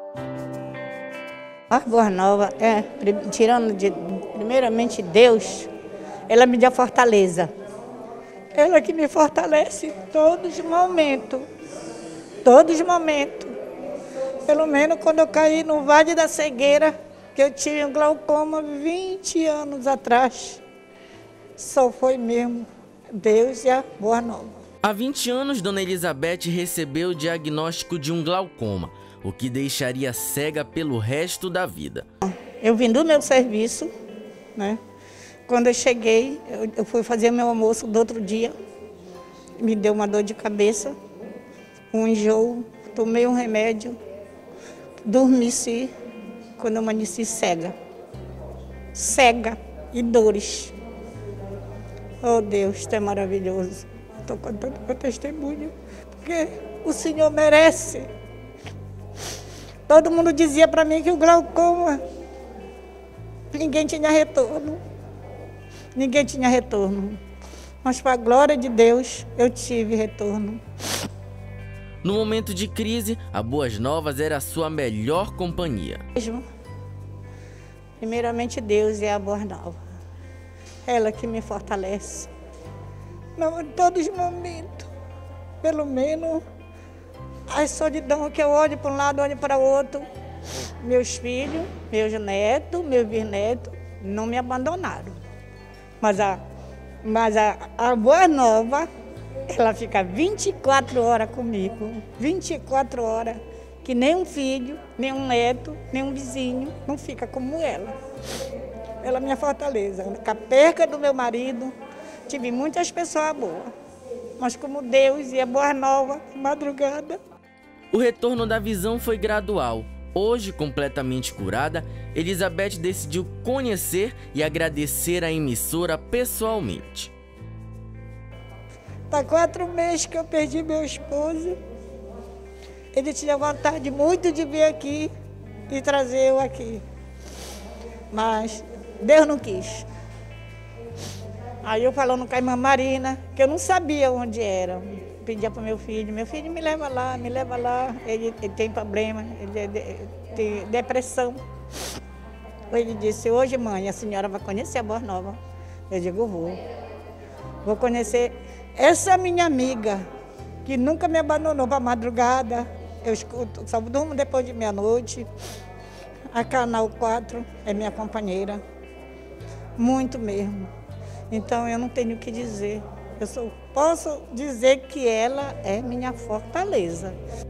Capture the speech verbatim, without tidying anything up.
A Boa Nova, é, tirando de, primeiramente Deus, ela me dá fortaleza. Ela que me fortalece todos os momentos, todos os momentos. Pelo menos quando eu caí no Vale da Cegueira, que eu tive um glaucoma vinte anos atrás, só foi mesmo Deus e a Boa Nova. Há vinte anos, Dona Elizabeth recebeu o diagnóstico de um glaucoma, o que deixaria cega pelo resto da vida. Eu vim do meu serviço, né? Quando eu cheguei, eu, eu fui fazer meu almoço do outro dia, me deu uma dor de cabeça, um enjoo, tomei um remédio, dormi-se, quando eu amanheci cega, cega e dores. Oh Deus, tu é maravilhoso. Estou contando meu testemunho, porque o Senhor merece. Todo mundo dizia para mim que o glaucoma, ninguém tinha retorno. Ninguém tinha retorno. Mas, para a glória de Deus, eu tive retorno. No momento de crise, a Boas Novas era a sua melhor companhia. Primeiramente, Deus é a Boa Nova. Ela que me fortalece. Não, em todos os momentos. Pelo menos a solidão que eu olho para um lado, olho para o outro. Meus filhos, meus netos, meus bisnetos não me abandonaram. Mas a, mas a, a Boa Nova, ela fica vinte e quatro horas comigo. vinte e quatro horas. Que nem um filho, nem um neto, nem um vizinho não fica como ela. Ela é minha fortaleza. Com a perca do meu marido, tive muitas pessoas boas. Mas como Deus e a Boa Nova, madrugada. O retorno da visão foi gradual. Hoje, completamente curada, Elizabeth decidiu conhecer e agradecer a emissora pessoalmente. Há quatro meses que eu perdi meu esposo. Ele tinha vontade muito de vir aqui e trazer eu aqui. Mas Deus não quis. Aí eu falando com a irmã Marina, que eu não sabia onde era. Pedia para o meu filho, meu filho me leva lá, me leva lá. Ele, ele tem problema, ele, ele tem depressão. Ele disse, hoje mãe, a senhora vai conhecer a Boa Nova. Eu digo, vou. Vou conhecer essa minha amiga, que nunca me abandonou para a madrugada. Eu escuto, só durmo depois de meia-noite. A Canal quatro é minha companheira. Muito mesmo. Então eu não tenho o que dizer. Eu só posso dizer que ela é minha fortaleza.